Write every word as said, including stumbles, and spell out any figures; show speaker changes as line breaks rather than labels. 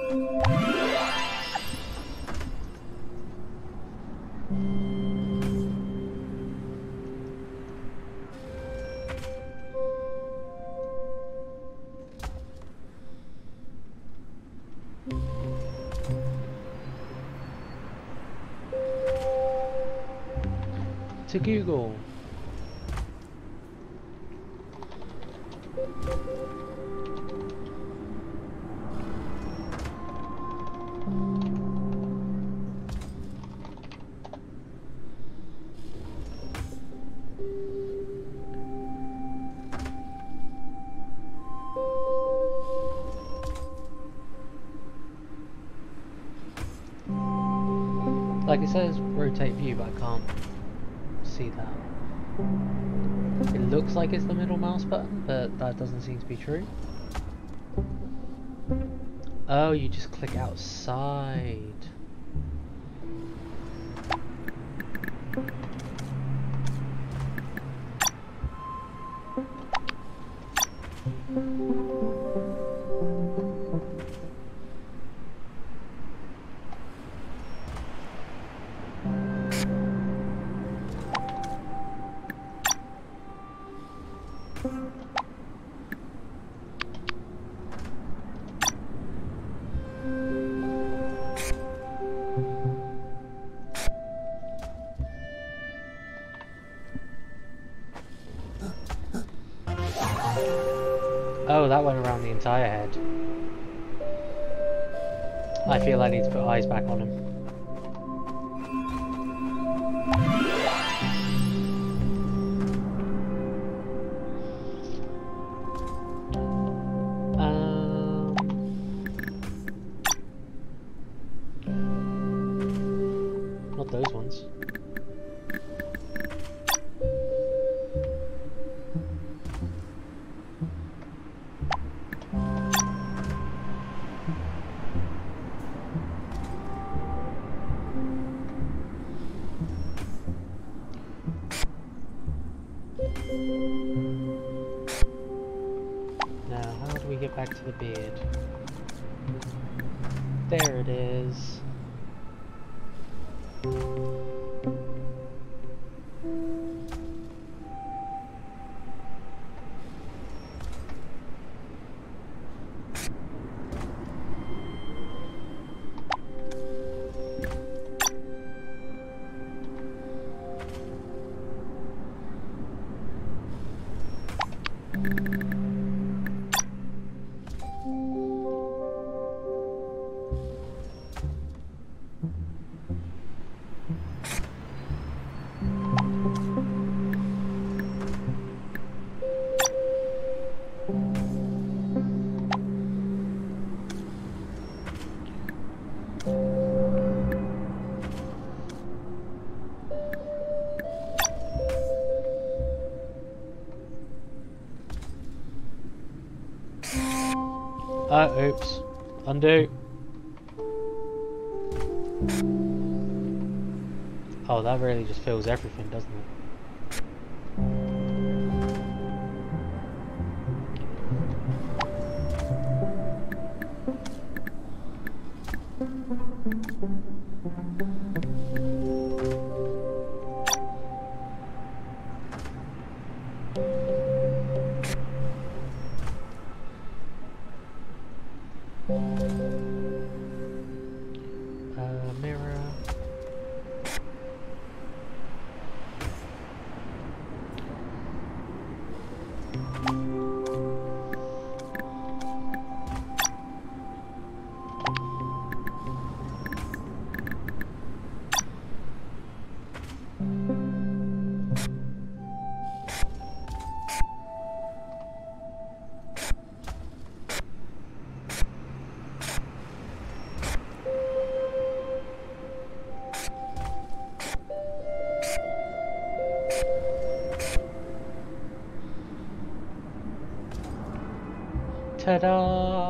To Google. Like it says rotate view, but I can't see that. It looks like it's the middle mouse button, but that doesn't seem to be true. Oh, you just click outside. Oh, that went around the entire head. I feel I need to put eyes back on him. Um, not those ones. Now, how do we get back to the beard? There it is. Uh, oops. Undo. Oh, that really just fills everything, doesn't it? Uh, mirror. Ta-da!